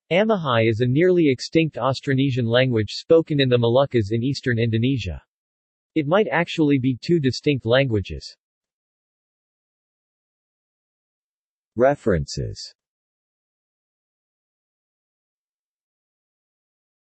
Amahai is a nearly extinct Austronesian language spoken in the Moluccas in eastern Indonesia. It might actually be two distinct languages. References